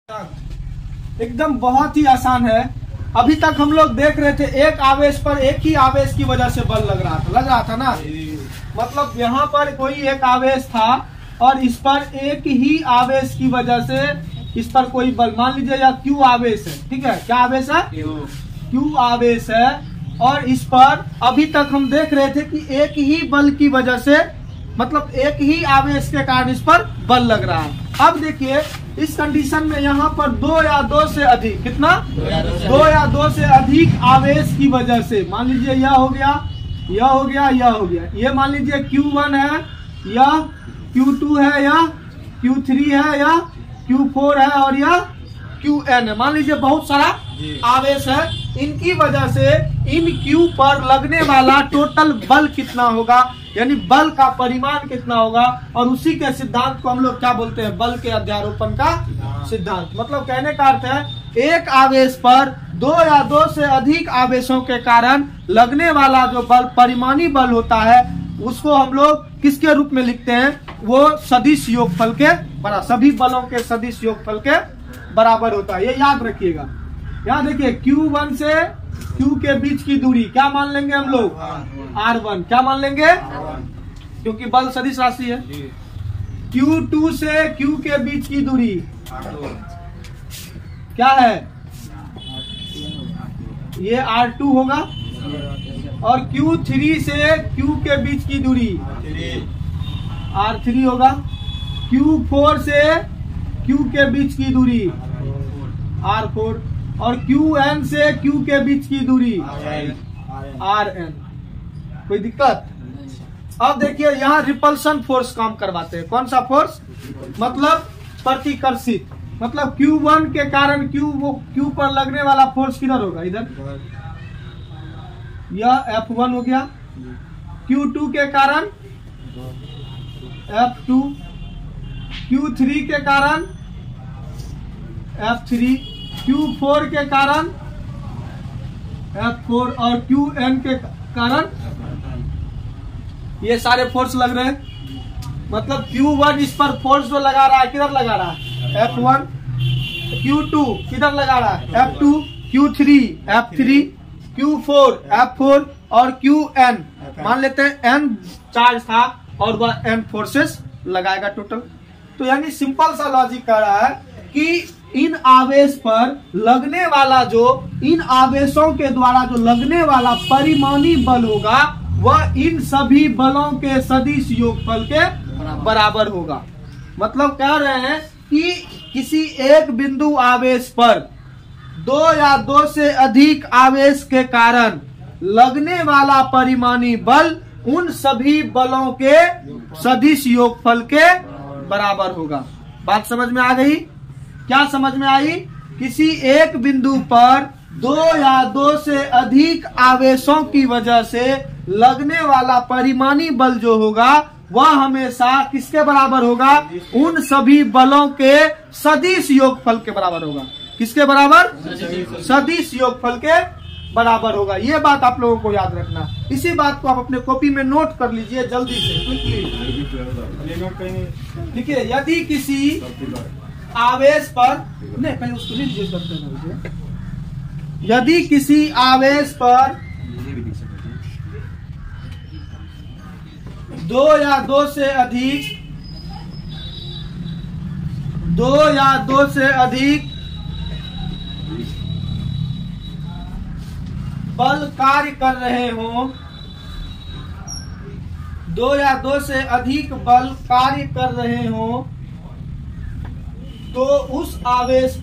एकदम बहुत ही आसान है। अभी तक हम लोग देख रहे थे एक आवेश पर एक ही आवेश की वजह से बल लग रहा था ना। मतलब यहाँ पर कोई एक आवेश था और इस पर एक ही आवेश की वजह से इस पर कोई बल, मान लीजिए या क्यू आवेश है, ठीक है। क्या आवेश है? क्यू आवेश है। और इस पर अभी तक हम देख रहे थे कि एक ही बल की वजह से, मतलब एक ही आवेश के कारण इस पर बल लग रहा है। अब देखिए इस कंडीशन में यहाँ पर दो या दो से अधिक, कितना? दो या दो से अधिक आवेश की वजह से, मान लीजिए यह हो गया, यह हो गया, यह हो गया, ये मान लीजिए Q1 है, यह Q2 है, यह Q3 है, यह Q4 है और यह Qn है। मान लीजिए बहुत सारा आवेश है। इनकी वजह से इन Q पर लगने वाला टोटल बल कितना होगा, यानी बल का परिमाण कितना होगा, और उसी के सिद्धांत को हम लोग क्या बोलते हैं? बल के अध्यारोपण का सिद्धांत। मतलब कहने का अर्थ है एक आवेश पर दो या दो से अधिक आवेशों के कारण लगने वाला जो बल, परिमाणी बल होता है, उसको हम लोग किसके रूप में लिखते हैं? वो सदिश योगफल के बराबर, सभी बलों के सदिश योगफल के बराबर होता है। ये याद रखिएगा। यहाँ देखिए Q1 से Q के बीच की दूरी क्या मान लेंगे हम लोग? R1। क्या मान लेंगे? क्योंकि बल सदिश राशि है। Q2 से Q के बीच की दूरी क्या है? ये R2 होगा। और Q3 से Q के बीच की दूरी R3 होगा। Q4 से Q के बीच की दूरी R4 और Qn से Q के बीच की दूरी Rn। कोई दिक्कत? अब देखिए यहाँ रिपल्सन फोर्स काम करवाते हैं। कौन सा फोर्स? मतलब प्रतिकर्षित। मतलब Q1 के कारण Q पर लगने वाला फोर्स किधर होगा? इधर। यह F1 हो गया। Q2 के कारण F2, Q3 के कारण F3, Q4 के कारण F4 और Qn के कारण ये सारे फोर्स लग रहे हैं। मतलब Q1 इस पर फोर्स जो लगा रहा है, किधर लगा रहा है? F1। Q2 किधर लगा रहा है? F2, Q3 F3, Q4 F4 और Qn मान लेते हैं n चार्ज था और वह n फोर्सेस लगाएगा टोटल। तो यानी सिंपल सा लॉजिक कह रहा है कि इन आवेश पर लगने वाला जो, इन आवेशों के द्वारा जो लगने वाला परिमाणी बल होगा वह इन सभी बलों के सदिश योगफल के बराबर होगा। मतलब कह रहे हैं कि किसी एक बिंदु आवेश पर दो या दो से अधिक आवेश के कारण लगने वाला परिमाणी बल उन सभी बलों के सदिश योगफल के बराबर होगा। बात समझ में आ गई? क्या समझ में आई? किसी एक बिंदु पर दो या दो से अधिक आवेशों की वजह से लगने वाला परिमाणी बल जो होगा वह हमेशा किसके बराबर होगा? उन सभी बलों के सदिश योगफल के बराबर होगा। किसके बराबर? सदिश योगफल के बराबर होगा। ये बात आप लोगों को याद रखना। इसी बात को आप अपने कॉपी में नोट कर लीजिए जल्दी से। देखिए यदि किसी आवेश पर, नहीं पहले उसको लीजिए करते हैं। यदि किसी आवेश पर दो या दो से अधिक बल कार्य कर रहे हों, दो या दो से अधिक बल कार्य कर रहे हों, तो उस आवेश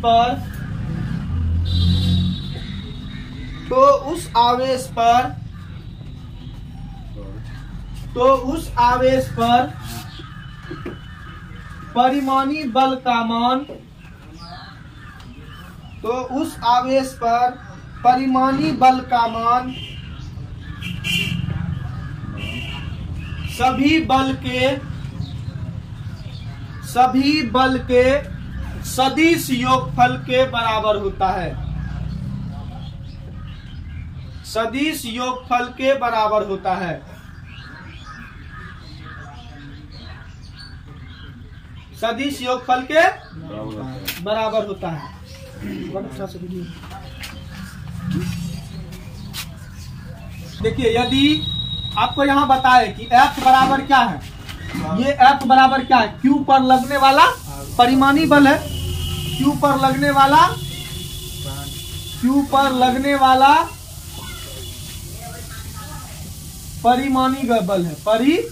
पर परिमाणी बल का मान, सभी बल के सदिश योगफल के बराबर होता है। सदिश योगफल के बराबर होता है। सदिश योगफल के बराबर होता है। देखिए यदि आपको यहाँ बताए कि F बराबर क्या है, ये F बराबर क्या है, Q पर लगने वाला परिमाणी बल है, Q पर लगने वाला परिमाणी बल है,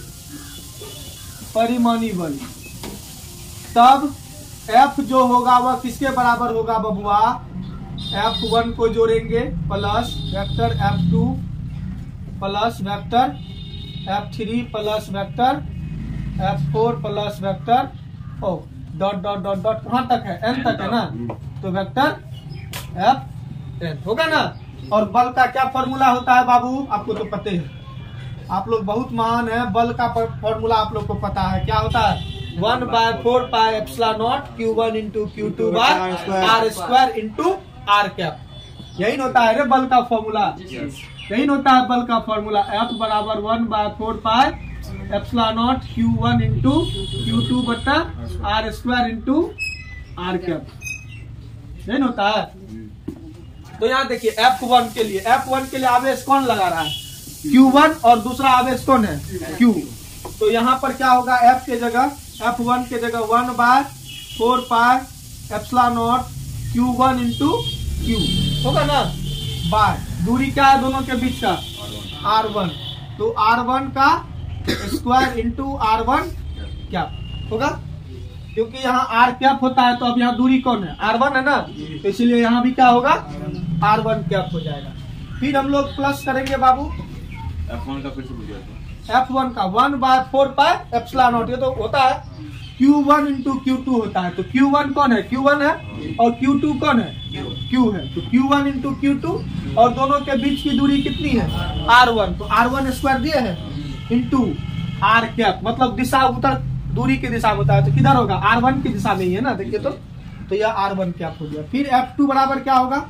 परिमाणी बल। तब F जो होगा वह किसके बराबर होगा बबुआ, F1 को जोड़ेंगे plus vector F2 plus vector F3 plus vector F4 plus vector dot dot dot dot कहाँ तक है, n तक है ना, तो वेक्टर Fn होगा ना। और बल का क्या फॉर्मूला होता है बाबू, आपको तो पता है, आप लोग बहुत महान है, बल का फॉर्मूला आप लोग को पता है, क्या होता है 1/4 pi epsilon naught Q1 into Q2 by R square into R cap. यही होता है रे बल का फॉर्मूला, यही होता है बल का फॉर्मूला। F बराबर 1/4 pi epsilon naught Q1 into Q2 बटा R square into R cap, यही होता है। तो यहाँ देखिए F1 के लिए आवेश कौन लगा रहा है, Q1, और दूसरा आवेश कौन है, Q। तो यहाँ पर क्या होगा, F के जगह F1 के जगह 1/4 pi epsilon naught Q1 into Q होगा ना, बाय दूरी क्या है दोनों के बीच का R1, तो R1 का स्क्वायर इंटू R1 क्या होगा, क्योंकि यहाँ R कैप होता है, तो अब यहाँ दूरी कौन है, R1 है ना, तो इसलिए यहाँ भी क्या होगा, R1 कैप हो जाएगा। फिर हम लोग प्लस करेंगे बाबू F1 का, फिर से पूछिए F1 का 1/4 पाई एप्सिलॉन नॉट, ये तो होता है Q1 इंटू Q2 होता है, तो Q1 कौन है, Q1 है, और Q2 कौन है, Q है, तो Q1 इंटू Q2, और दोनों के बीच की दूरी कितनी है, R1, तो R1 स्क्वायर दिए है इंटू R कैप, मतलब दिशा उत्तर दूरी की दिशा में होता है, तो किधर होगा, R1 की दिशा में ही है ना, देखिए तो यह R1 कैप हो गया। फिर F2 बराबर क्या होगा,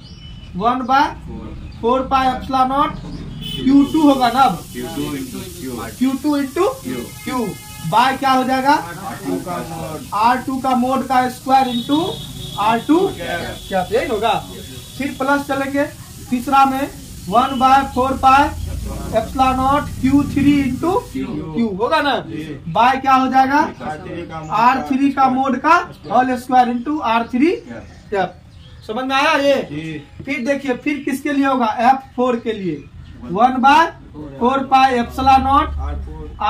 1/4 पाई एप्सिलॉन नॉट Q2 होगा ना, अब Q2 इंटू Q बाय क्या हो जाएगा, R2 का मोड का स्क्वायर इंटू R2 क्या, यही होगा। फिर प्लस चलेंगे तीसरा में 1/4 pi epsilon naught Q3 into Q होगा ना, बाय क्या हो जाएगा, R3 का मोड का whole square into R3 cap. समझ में आया ये। फिर देखिए फिर किसके लिए होगा, F4 के लिए 1/4 pi epsilon naught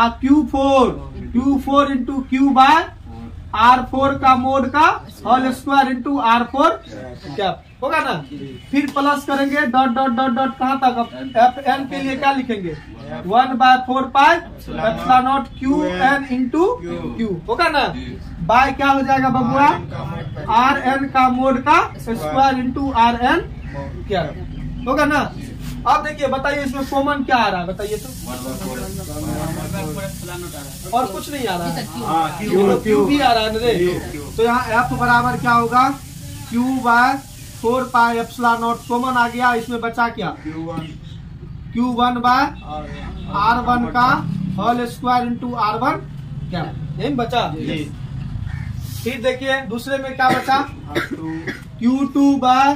Q4 into Q by R4 का मोड का whole square into R4 cap होगा ना। फिर प्लस करेंगे डॉट डॉट डॉट डॉट कहाँ तक, Fn के लिए क्या लिखेंगे, 1/4 pi epsilon naught Qn into Q होगा ना, बाय क्या हो जाएगा बबुआ, Rn का मोड का स्क्वायर इंटू Rn क्या होगा ना। अब देखिए बताइए इसमें कॉमन क्या आ रहा है, बताइए तो, और कुछ नहीं आ रहा है, Q भी आ रहा है रे। तो यहाँ F बराबर क्या होगा, Q/4 pi epsilon naught common आ गया, इसमें बचा क्या, Q1 बाय R1 का होल स्क्वायर इंटू R1 क्या, यही बचा। फिर देखिए दूसरे में क्या बचा, Q2 बाय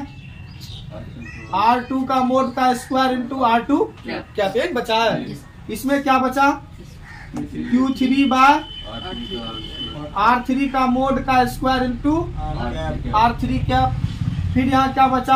R2 का मोड का स्क्वायर इंटू R2 क्या, यही बचा है। इसमें क्या बचा, Q3 बाय R3 का मोड का स्क्वायर इंटू R3 क्या। फिर यहाँ क्या बचा,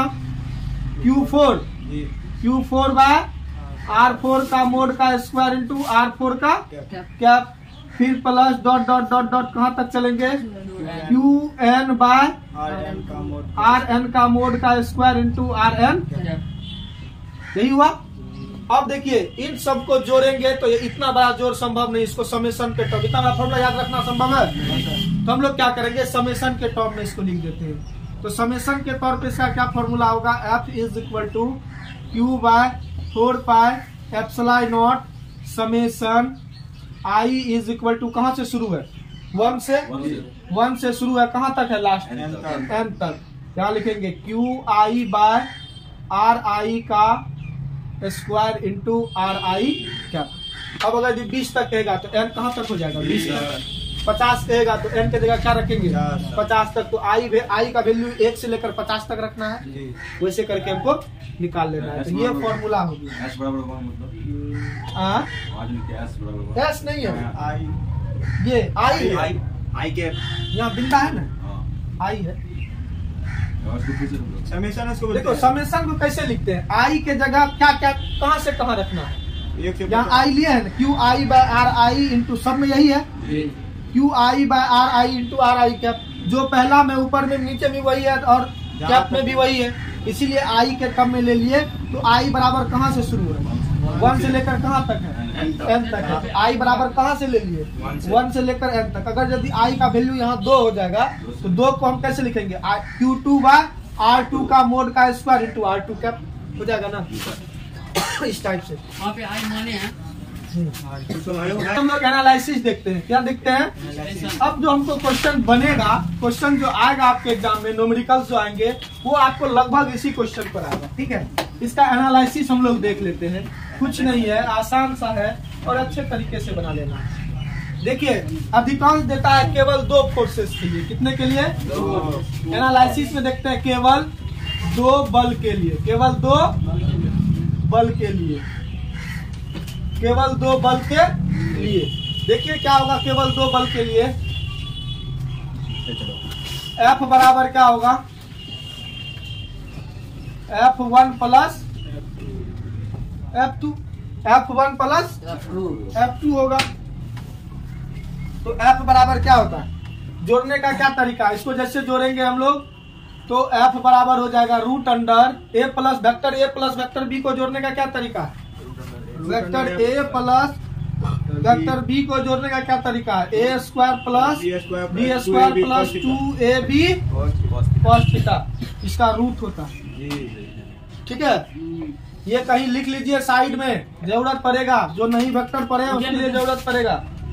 Q4 बाय R4 का मोड का स्क्वायर इंटू R4 का क्या। फिर plus dot dot dot dot कहाँ तक चलेंगे, Qn बाय Rn का मोड का स्क्वायर इंटू Rn, यही हुआ। अब देखिए इन सबको जोड़ेंगे तो ये इतना बड़ा जोड़ संभव नहीं, इसको समेशन के टर्म, इतना बड़ा फॉर्मूला याद रखना संभव है, तो हम लोग क्या करेंगे समेशन के टर्म में इसको लिख देते हैं। तो समेशन के तौर पे इसका क्या फॉर्मूला होगा, F is equal to Q/4 pi epsilon naught summation I is equal to, कहाँ से शुरू है, 1 से शुरू है, कहाँ तक है लास्ट n तक, क्या लिखेंगे QI बाय RI का स्क्वायर इंटू RI क्या। अब अगर 20 तक कहेगा तो n कहाँ तक हो जाएगा, 20 तक, 50 रहेगा तो n की जगह क्या रखेंगे 50 50 तक। तो आई का वैल्यू 1 से लेकर 50 तक रखना है, जी। वैसे करके हमको निकाल लेना है। तो ये फॉर्मूला हो गया। एस बराबर वन मतलब हाँ आज में क्या एस बराबर वन एस नहीं है, आई ये आई है, आई के यहाँ बिंदा है ना, हाँ आई है। और इसको फिर से बोलो। समेशन उसको बोलते देखो हैं। समेशन को कैसे लिखते हैं, आई के जगह क्या क्या कहाँ से कहाँ रखना है। एक से यहाँ आई लिया है ना, Q I by R I into, सब में यही है, Q I by R I into R I cap. जो पहला में ऊपर में नीचे भी वही है और कैप में भी वही है, इसीलिए आई के टर्म में ले लिए। तो आई बराबर कहाँ से शुरू है, 1 से लेकर कहाँ तक है, n तक है। आई बराबर कहाँ से ले लिए, 1 से लेकर n तक। अगर यदि आई का वैल्यू यहाँ 2 हो जाएगा तो 2 को हम कैसे लिखेंगे, Q2 बाय R2 का मोड का स्क्वायर इंटू R2 कैप हो जाएगा ना, इस टाइप से। वहाँ पे आई माने हैं हम लोग एनालिसिस देखते हैं, क्या देखते हैं। अब जो हमको क्वेश्चन बनेगा, क्वेश्चन जो आएगा आपके एग्जाम में, न्यूमेरिकल्स जो आएंगे वो आपको लगभग इसी क्वेश्चन पर आएगा, ठीक है। इसका एनालिसिस हम लोग देख लेते हैं, कुछ नहीं है, आसान सा है और अच्छे तरीके से बना लेना। देखिए अधिकांश देता है केवल 2 फोर्सेस के लिए, कितने के लिए, एनालिसिस में देखते हैं केवल 2 बल के लिए, केवल 2 बल के लिए, केवल 2 बल के लिए। देखिए क्या होगा केवल 2 बल के लिए, F बराबर क्या होगा, F1 plus F2, F1 plus F2 होगा। तो F बराबर क्या होता है, जोड़ने का क्या तरीका है, इसको जैसे जोड़ेंगे हम लोग तो F बराबर हो जाएगा root under A plus vector B को जोड़ने का क्या तरीका है, vector A plus vector B को जोड़ने का क्या तरीका है, A square plus B square plus 2AB cos theta, इसका रूट होता है, ठीक है। ये कहीं लिख लीजिए साइड में, जरूरत पड़ेगा, जो नहीं वेक्टर पढ़े उसके लिए जरूरत पड़ेगा।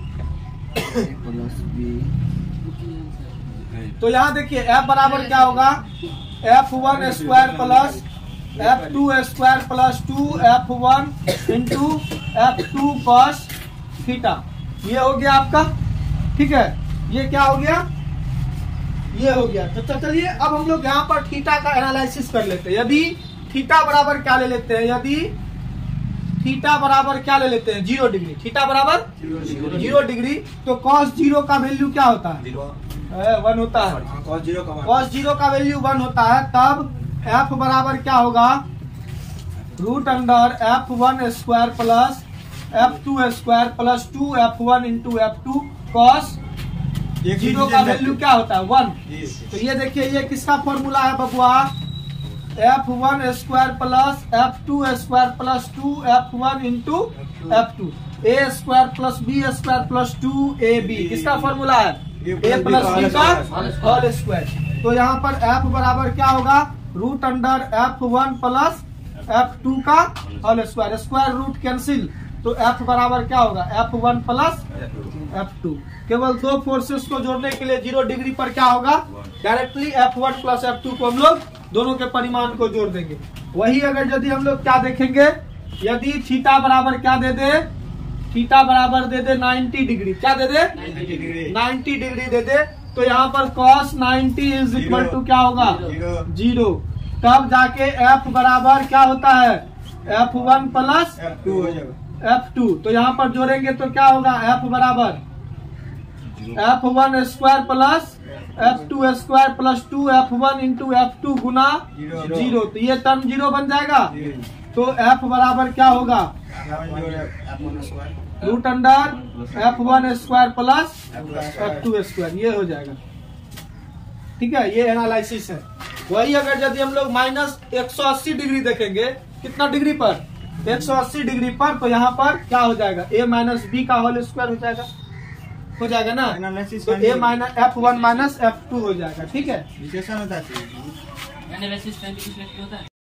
तो यहाँ देखिए F बराबर क्या होगा, F1 square plus F2 square plus 2F1 into F2 cos theta, ये हो गया आपका, ठीक है। ये क्या हो गया, ये हो गया। तो चलिए अब हम लोग यहाँ पर थीटा का एनालिसिस कर लेते हैं। यदि थीटा बराबर क्या ले लेते हैं, यदि थीटा बराबर क्या ले लेते हैं, 0 डिग्री, थीटा बराबर 0 डिग्री, तो cos 0 का वैल्यू क्या होता है, 1 होता है। cos 0 का वैल्यू 1 होता है, तब F बराबर क्या होगा, root under F1 square plus F2 square plus 2F1 into F2 cos 0 का वैल्यू क्या होता है, 1। तो ये देखिए ये किसका फॉर्मूला है बबुआ, F1 square plus F2 square plus 2F1 into F2, A square plus B square plus 2AB, किसका फॉर्मूला है, A प्लस B का होल स्क्वायर। तो यहाँ पर F बराबर क्या होगा, root under F1 plus F2 का whole square, square root cancel, तो F बराबर क्या होगा, F1 प्लस F2। केवल 2 फोर्सेस को जोड़ने के लिए 0 डिग्री पर क्या होगा, डायरेक्टली F1 प्लस F2 को हम लोग दोनों के परिमाण को जोड़ देंगे। वही अगर यदि हम लोग क्या देखेंगे, यदि थीटा बराबर क्या दे दे, थीटा बराबर दे दे 90 डिग्री, क्या दे दे 90 डिग्री दे दे, तो यहाँ पर cos 90 इज इक्वल टू क्या होगा, 0। तब जाके F बराबर क्या होता है, F1 प्लस F2। तो यहाँ पर जोड़ेंगे तो क्या होगा, F बराबर F1 square plus F2 square plus 2F1 into F2 गुना 0, तो ये टर्म 0 बन जाएगा। तो F बराबर क्या होगा, root under F1 square plus F2 square, ये हो जाएगा, ठीक है। ये एनालिसिस है। वही अगर यदि हम लोग माइनस 180 डिग्री देखेंगे, कितना डिग्री पर, 180 डिग्री पर, तो यहाँ पर क्या हो जाएगा, A माइनस बी का होल स्क्वायर हो जाएगा ना, तो A minus F1 minus F2 हो जाएगा, ठीक है। एनालिसिस होता है।